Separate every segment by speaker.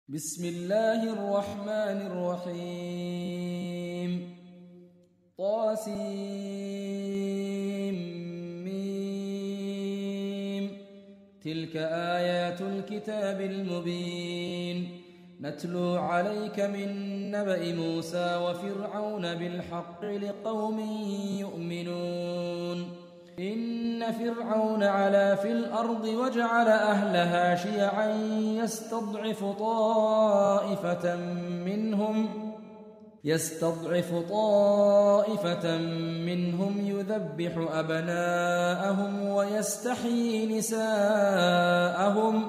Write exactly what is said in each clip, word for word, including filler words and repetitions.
Speaker 1: بسم الله الرحمن الرحيم طاسيم تلك آيات الكتاب المبين نتلو عليك من نبأ موسى وفرعون بالحق لقوم يؤمنون إن فرعون علا في الأرض وجعل أهلها شيعا يستضعف طائفة منهم يستضعف طائفة منهم يذبح أبناءهم ويستحيي نساءهم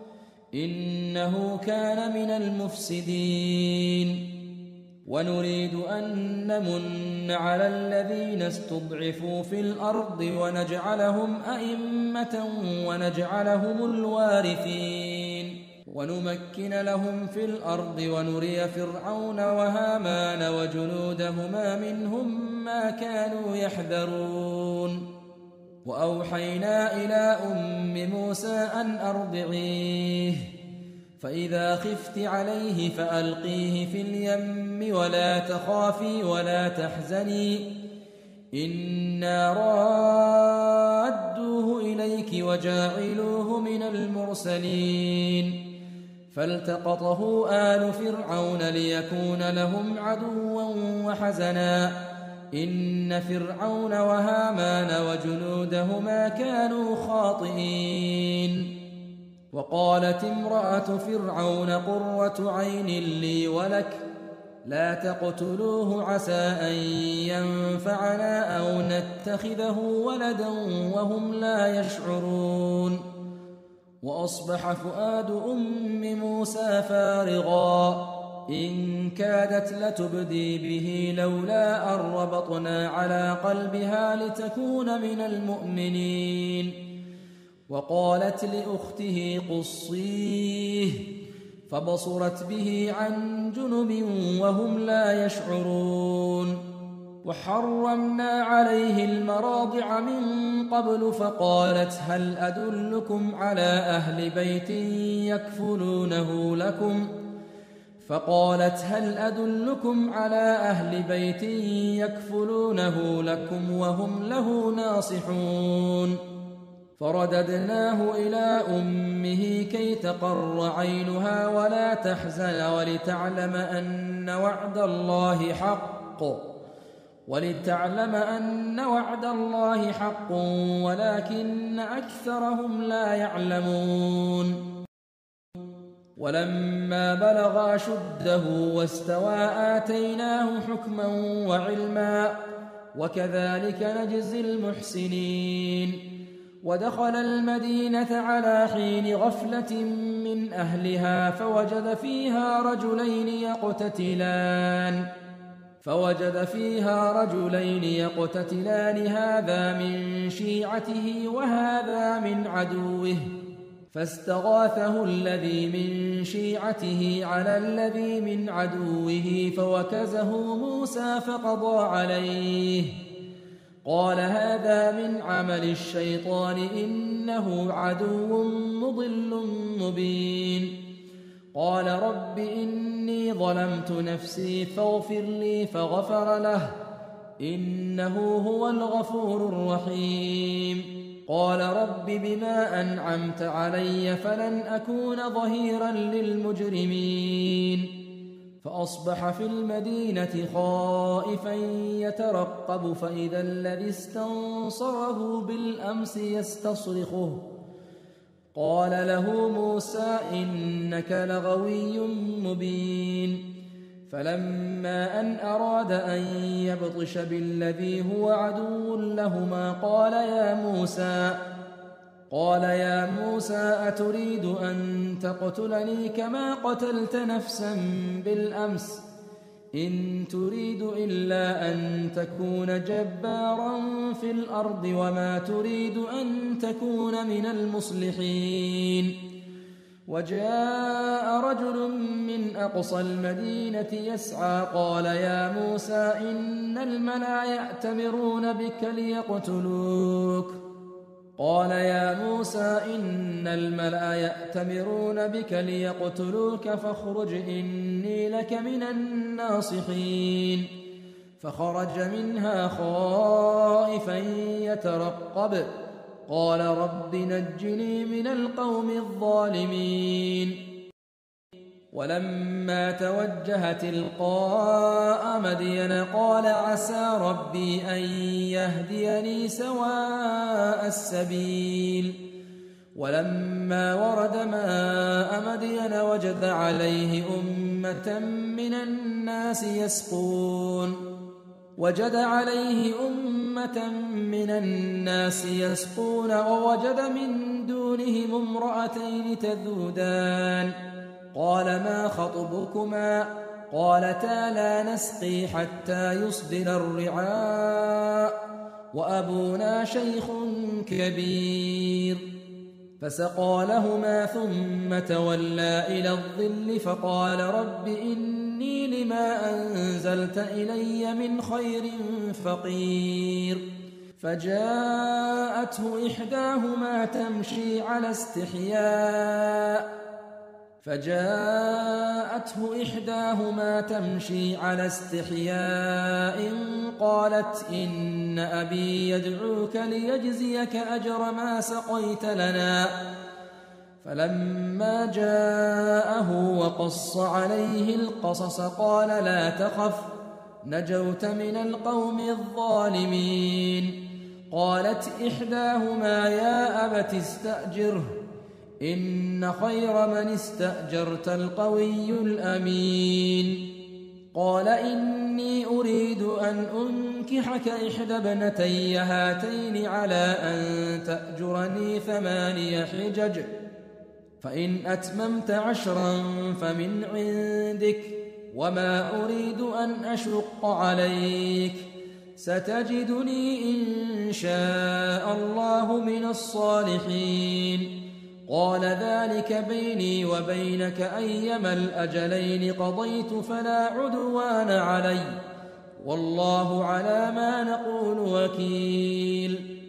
Speaker 1: إنه كان من المفسدين ونريد أن نمن على الذين استضعفوا في الأرض ونجعلهم أئمة ونجعلهم الوارثين ونمكن لهم في الأرض ونري فرعون وهامان وجنودهما منهم ما كانوا يحذرون وأوحينا إلى أم موسى أن أرضعيه فإذا خفت عليه فألقيه في اليم ولا تخافي ولا تحزني إنا رادوه إليك وجاعلوه من المرسلين فالتقطه آل فرعون ليكون لهم عدوا وحزنا إن فرعون وهامان وجنودهما كانوا خاطئين وقالت امرأة فرعون قرة عين لي ولك لا تقتلوه عسى أن ينفعنا أو نتخذه ولدا وهم لا يشعرون وأصبح فؤاد أم موسى فارغا إن كادت لتبدي به لولا أن ربطنا على قلبها لتكون من المؤمنين وقالت لأخته قصيه فبصرت به عن جنب وهم لا يشعرون وحرمنا عليه المراضع من قبل فقالت هل أدلكم على أهل بيت يكفلونه لكم فقالت هل أدلكم على أهل بيت يكفلونه لكم وهم له ناصحون فرددناه إلى أمه كي تقر عينها ولا تحزن ولتعلم أن وعد الله حق ولتعلم أن وعد الله حق ولكن أكثرهم لا يعلمون ولما بلغ أشده واستوى آتيناه حكما وعلما وكذلك نجزي المحسنين ودخل المدينة على حين غفلة من أهلها فوجد فيها رجلين يقتتلان فوجد فيها رجلين يقتتلان هذا من شيعته وهذا من عدوه فاستغاثه الذي من شيعته على الذي من عدوه فوكزه موسى فقضى عليه قال هذا من عمل الشيطان إنه عدو مضل مبين قال رب إني ظلمت نفسي فاغفر لي فغفر له إنه هو الغفور الرحيم قال رب بما أنعمت علي فلن أكون ظهيرا للمجرمين فأصبح في المدينة خائفا يترقب فإذا الذي استنصره بالأمس يستصرخه قال له موسى إنك لغوي مبين فلما أن أراد أن يبطش بالذي هو عدو لهما قال يا موسى قال يا موسى أتريد أن تقتلني كما قتلت نفسا بالأمس إن تريد إلا أن تكون جبارا في الأرض وما تريد أن تكون من المصلحين وجاء رجل من أقصى المدينة يسعى قال يا موسى إن الملأ يأتمرون بك ليقتلوك قال يا موسى إن الملأ يأتمرون بك ليقتلوك فاخرج إني لك من الناصحين. فخرج منها خائفا يترقب قال رب نجني من القوم الظالمين. ولما توجه تلقاء مدين قال عسى ربي أن يهديني سواء السبيل. ولما ورد ماء مدين وجد عليه أمة من الناس يسقون وجد عليه أمة من الناس يسقون ووجد من دونهم امرأتين تذودان قال ما خطبكما قالتا لا نسقي حتى يصدر الرعاء وأبونا شيخ كبير. فسقى لهما ثم تولى إلى الظل فقال رب إني لما أنزلت إلي من خير فقير. فجاءته إحداهما تمشي على استحياء فجاءته إحداهما تمشي على استحياء قالت إن أبي يدعوك ليجزيك أجر ما سقيت لنا. فلما جاءه وقص عليه القصص قال لا تخف نجوت من القوم الظالمين. قالت إحداهما يا أبت استأجره إن خير من استأجرت القوي الأمين. قال إني أريد أن أنكحك إحدى ابنتي هاتين على أن تأجرني ثماني حجج فإن أتممت عشرا فمن عندك وما أريد أن أشق عليك ستجدني إن شاء الله من الصالحين. قال ذلك بيني وبينك أيما الأجلين قضيت فلا عدوان علي والله على ما نقول وكيل.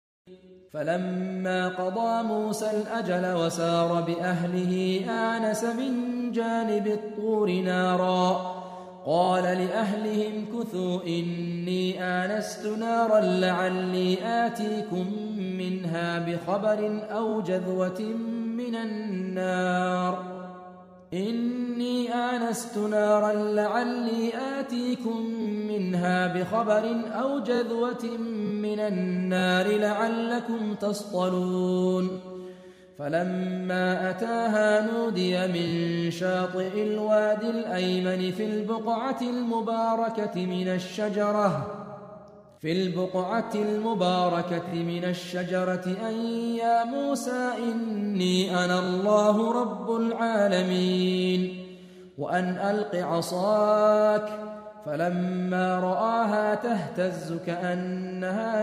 Speaker 1: فلما قضى موسى الأجل وسار بأهله آنس من جانب الطور نارا قال لأهلهم كثوا إني آنست نارا لعلي آتيكم منها بخبر أو جذوة من النار إني آنست نارا لعلي آتيكم منها بخبر أو جذوة من النار لعلكم تصطلون. فلما أتاها نودي من شاطئ الوادي الأيمن في البقعة المباركة من الشجرة في البقعة المباركة من الشجرة أن يا موسى إني أنا الله رب العالمين وأن ألق عصاك. فلما رآها تهتز كأنها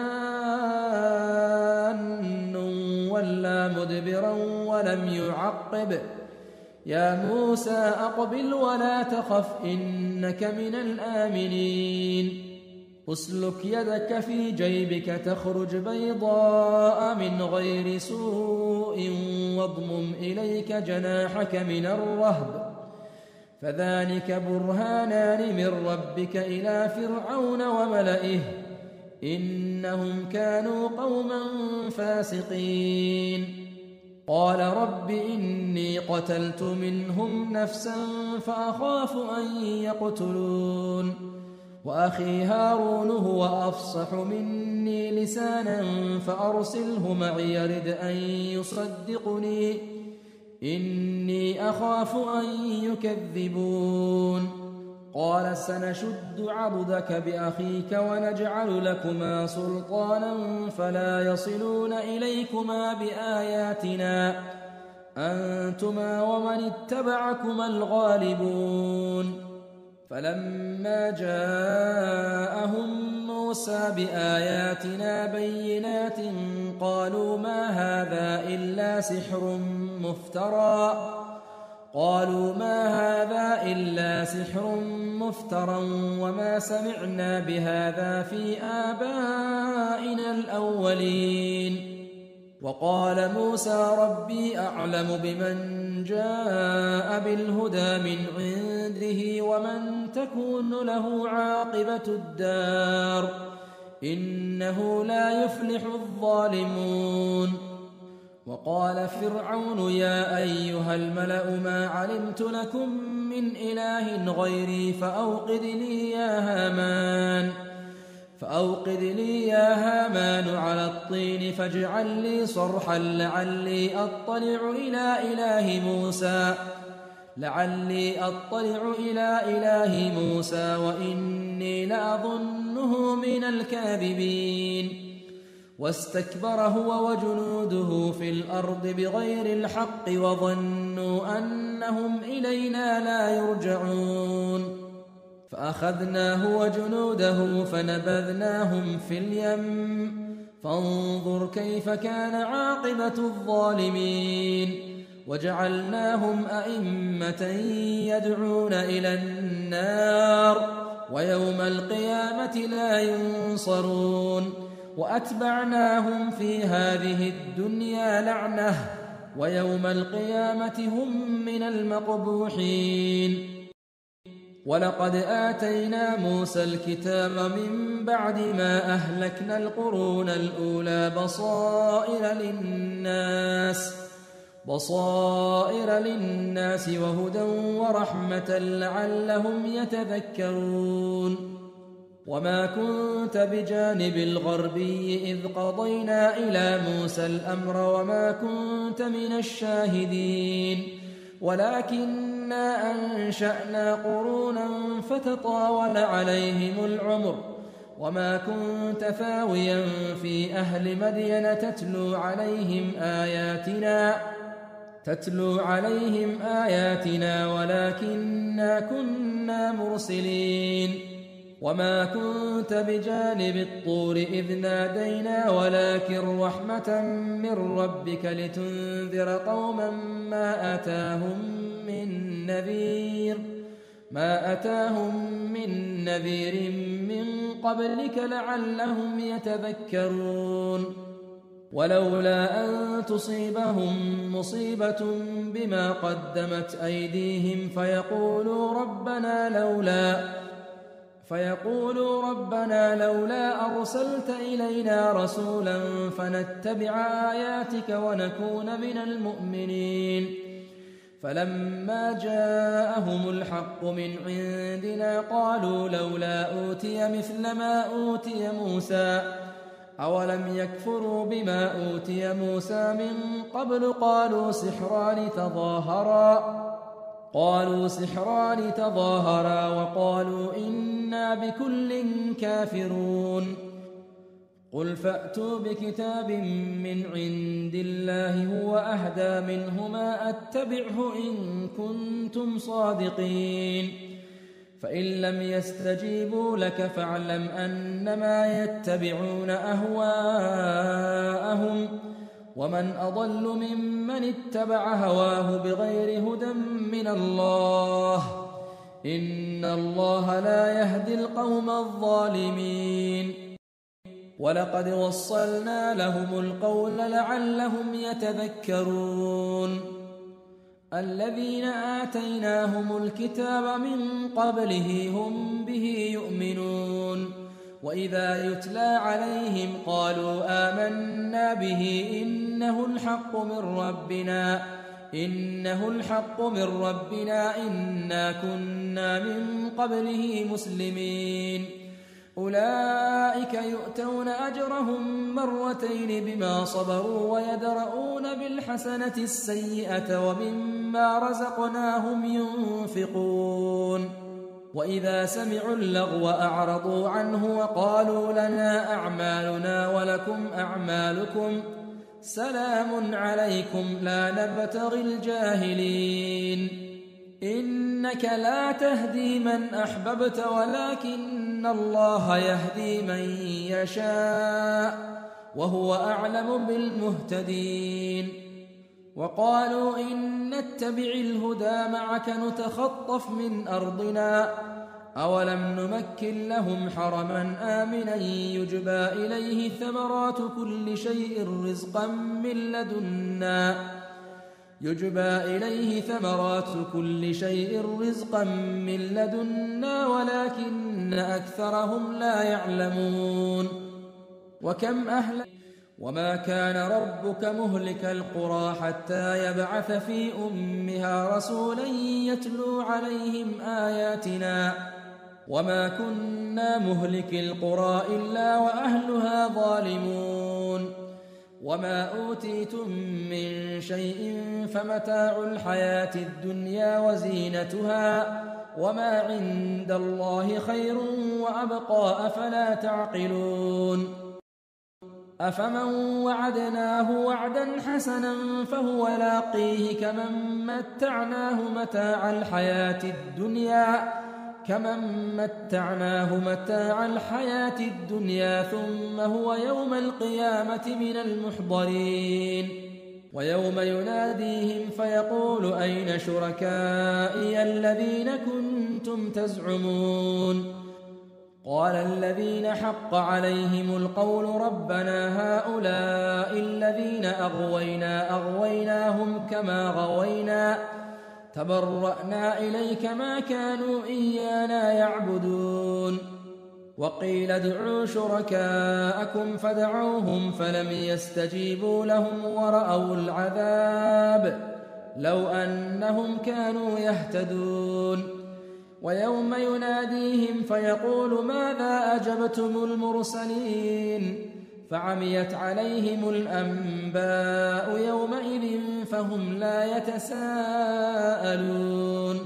Speaker 1: جان ولا مدبرا ولم يعقب يا موسى أقبل ولا تخف إنك من الآمنين. اسلك يدك في جيبك تخرج بيضاء من غير سوء واضمم إليك جناحك من الرهب فذلك برهانان من ربك إلى فرعون وملئه إنهم كانوا قوما فاسقين. قال رب إني قتلت منهم نفسا فأخاف أن يقتلون وأخي هارون هو أفصح مني لسانا فأرسله معي يرد أن يصدقني إني أخاف أن يكذبون. قال سنشد عضدك بأخيك ونجعل لكما سلطانا فلا يصلون إليكما بآياتنا أنتما ومن اتبعكما الغالبون. فلما جاءهم موسى بآياتنا بينات قالوا ما هذا إلا سحر مفترى قالوا ما هذا إلا سحر مفترى وما سمعنا بهذا في آبائنا الأولين. وقال موسى ربي أعلم بمن جاء بالهدى من عنده ومن تكون له عاقبة الدار إنه لا يفلح الظالمون. وقال فرعون يا أيها الملأ ما علمت لكم من إله غيري فأوقد لي يا هامان فأوقد لي يا هامان على الطين فاجعل لي صرحا لعلي أطلع إلى إله موسى لعلي أطلع إلى إله موسى وإني لأظنه من الكاذبين. واستكبر هو وجنوده في الأرض بغير الحق وظنوا أنهم إلينا لا يرجعون فأخذناه وجنوده فنبذناهم في اليم فانظر كيف كان عاقبة الظالمين. وجعلناهم أئمة يدعون إلى النار ويوم القيامة لا ينصرون. وأتبعناهم في هذه الدنيا لعنة ويوم القيامة هم من المقبوحين. ولقد آتينا موسى الكتاب من بعد ما أهلكنا القرون الأولى بصائر للناس بصائر للناس وهدى ورحمة لعلهم يتذكرون. وما كنت بجانب الغربي إذ قضينا إلى موسى الأمر وما كنت من الشاهدين ولكننا أنشأنا قرونا فتطاول عليهم العمر وما كنت ثاويا في أهل مدين تتلو عليهم آياتنا تتلو عليهم آياتنا ولكننا كنا مرسلين. وما كنت بجانب الطور إذ نادينا ولكن رحمة من ربك لتنذر قوما ما أتاهم من نذير ما أتاهم من نذير من قبلك لعلهم يتذكرون. ولولا أن تصيبهم مصيبة بما قدمت أيديهم فيقولوا ربنا لولا فيقولوا ربنا لولا أرسلت إلينا رسولا فنتبع آياتك ونكون من المؤمنين. فلما جاءهم الحق من عندنا قالوا لولا أوتي مثل ما أوتي موسى أولم يكفروا بما أوتي موسى من قبل قالوا سحران تظاهرا قالوا سحران تظاهرا وقالوا إنا بكل كافرون. قل فأتوا بكتاب من عند الله هو أهدى منهما أتبعه إن كنتم صادقين. فإن لم يستجيبوا لك فاعلم أنما يتبعون أهواءهم ومن أضل ممن اتبع هواه بغير هدى من الله إن الله لا يهدي القوم الظالمين. ولقد وصلنا لهم القول لعلهم يتذكرون. الذين آتيناهم الكتاب من قبله هم به يؤمنون وإذا يتلى عليهم قالوا آمنا به إنه الحق من ربنا إنه الحق من ربنا إنا كنا من قبله مسلمين. أولئك يؤتون أجرهم مرتين بما صبروا ويدرؤون بالحسنة السيئة ومما رزقناهم ينفقون. وإذا سمعوا اللغو أعرضوا عنه وقالوا لنا أعمالنا ولكم أعمالكم سلام عليكم لا نبتغي الجاهلين. إنك لا تهدي من أحببت ولكن الله يهدي من يشاء وهو أعلم بالمهتدين. وقالوا إن نتبع الهدى معك نتخطف من أرضنا أولم نمكن لهم حرما آمنا يجبى إليه ثمرات كل شيء رزقا من لدنا يجبى إليه ثمرات كل شيء رزقا من لدنا ولكن أكثرهم لا يعلمون وكم أهل وما كان ربك مهلك القرى حتى يبعث في أمها رسولا يتلو عليهم آياتنا وما كنا مهلك القرى إلا وأهلها ظالمون وما أوتيتم من شيء فمتاع الحياة الدنيا وزينتها وما عند الله خير وأبقى أفلا تعقلون أفمن وعدناه وعدا حسنا فهو لاقيه كمن متعناه متاع الحياة الدنيا كمن متعناه متاع الحياة الدنيا ثم هو يوم القيامة من المحضرين ويوم يناديهم فيقول أين شركائي الذين كنتم تزعمون قال الذين حق عليهم القول ربنا هؤلاء الذين أغوينا أغويناهم كما غوينا تبرأنا إليك ما كانوا إيانا يعبدون وقيل ادعوا شركاءكم فدعوهم فلم يستجيبوا لهم ورأوا العذاب لو أنهم كانوا يهتدون ويوم يناديهم فيقول ماذا أجبتم المرسلين فعميت عليهم الأنباء يومئذ فهم لا يتساءلون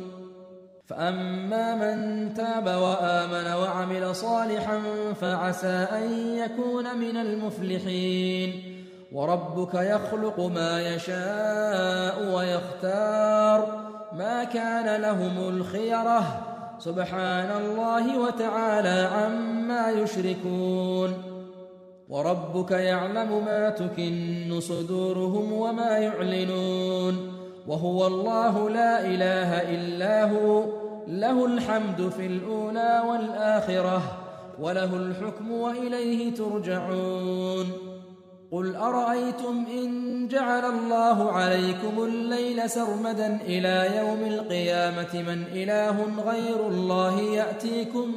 Speaker 1: فأما من تاب وآمن وعمل صالحا فعسى أن يكون من المفلحين وربك يخلق ما يشاء ويختار ما كان لهم الخيرة سبحان الله وتعالى عما يشركون وربك يعلم ما تكن صدورهم وما يعلنون وهو الله لا إله إلا هو له الحمد في الأولى والآخرة وله الحكم وإليه ترجعون قل أرأيتم إن جعل الله عليكم الليل سرمدا إلى يوم القيامة من إله غير الله يأتيكم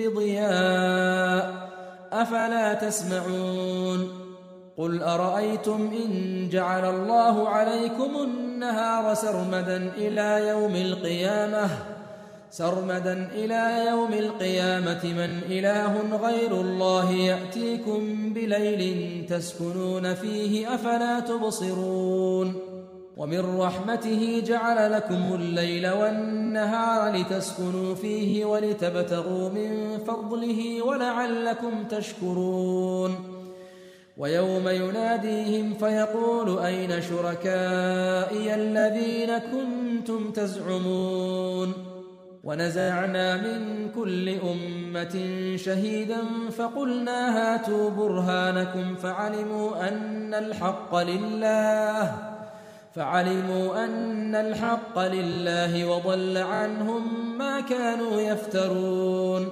Speaker 1: بضياء أفلا تسمعون قل أرأيتم إن جعل الله عليكم النهار سرمدا إلى يوم القيامة سرمدا إلى يوم القيامة من إله غير الله يأتيكم بليل تسكنون فيه أفلا تبصرون ومن رحمته جعل لكم الليل والنهار لتسكنوا فيه ولتبتغوا من فضله ولعلكم تشكرون ويوم يناديهم فيقول أين شركائي الذين كنتم تزعمون ونزعنا من كل أمة شهيدا فقلنا هاتوا برهانكم فعلموا أن الحق لله فعلموا أن الحق لله وضل عنهم ما كانوا يفترون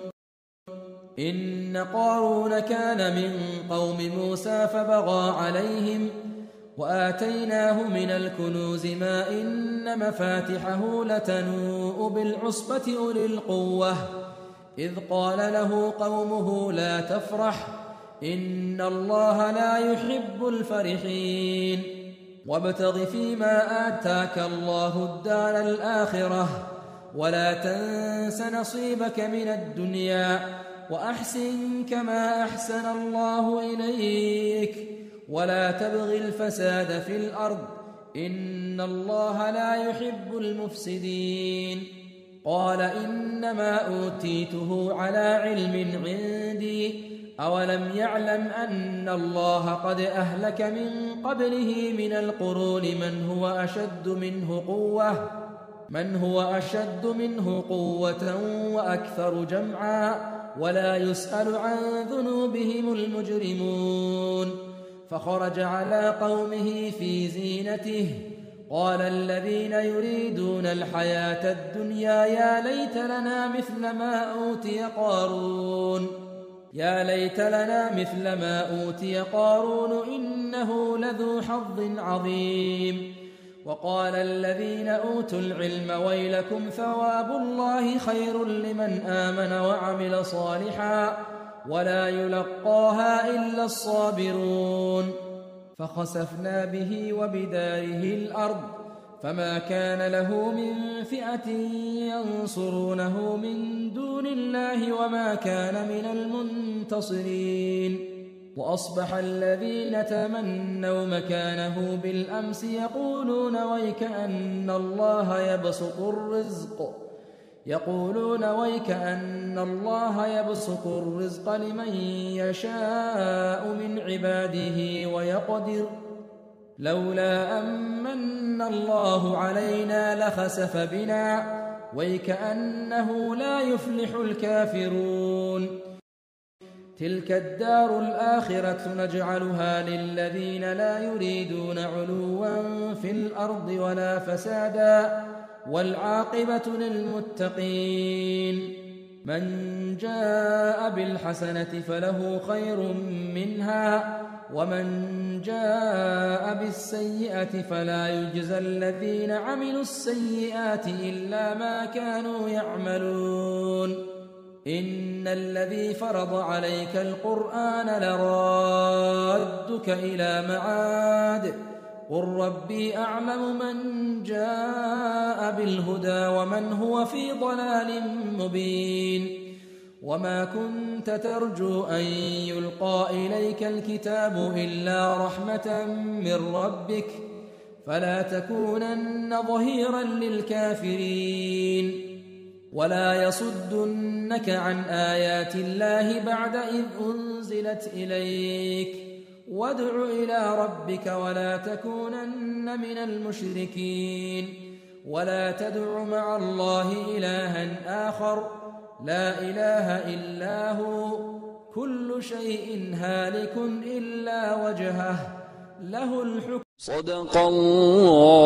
Speaker 1: إن قارون كان من قوم موسى فبغى عليهم وآتيناه من الكنوز ما إن مفاتحه لتنوء بالعصبة أولي القوة إذ قال له قومه لا تفرح إن الله لا يحب الفرحين وابتغ فيما آتاك الله الدار الآخرة ولا تنس نصيبك من الدنيا وأحسن كما أحسن الله إليك ولا تبغ الفساد في الأرض إن الله لا يحب المفسدين قال إنما أوتيته على علم عندي أولم يعلم أن الله قد أهلك من قبله من القرون من هو أشد منه قوة من هو أشد منه قوة وأكثر جمعا ولا يسأل عن ذنوبهم المجرمون فخرج على قومه في زينته قال الذين يريدون الحياة الدنيا يا ليت لنا مثل ما أوتي قارون يا ليت لنا مثل ما أوتي قارون إنه لذو حظ عظيم وقال الذين أوتوا العلم ويلكم ثواب الله خير لمن آمن وعمل صالحا ولا يلقاها إلا الصابرون فخسفنا به وبداره الأرض فما كان له من فئة ينصرونه من دون الله وما كان من المنتصرين وأصبح الذين تمنوا مكانه بالأمس يقولون ويكأن الله يبسط الرزق يقولون ويكأن الله يبسط الرزق لمن يشاء من عباده ويقدر لولا أمن الله علينا لخسف بنا ويكأنه لا يفلح الكافرون تلك الدار الآخرة نجعلها للذين لا يريدون علوا في الأرض ولا فسادا والعاقبة للمتقين من جاء بالحسنة فله خير منها ومن جاء بالسيئة فلا يجزى الذين عملوا السيئات إلا ما كانوا يعملون إن الذي فرض عليك القرآن لرادك إلى معاد قل ربي أعلم من جاء بالهدى ومن هو في ضلال مبين وما كنت ترجو أن يلقى إليك الكتاب إلا رحمة من ربك فلا تكونن ظهيرا للكافرين ولا يصدنك عن آيات الله بعد إذ أنزلت إليك وادع إلى ربك ولا تكونن من المشركين ولا تدع مع الله إلها آخر لا إله إلا هو كل شيء هالك إلا وجهه له الحكم
Speaker 2: صدق الله